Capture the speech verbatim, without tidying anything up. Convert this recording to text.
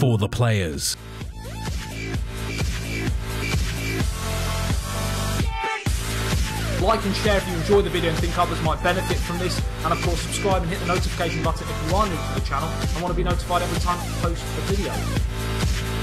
for the players. Like and share if you enjoy the video and think others might benefit from this, and of course subscribe and hit the notification button if you are new to the channel and want to be notified every time I post a video.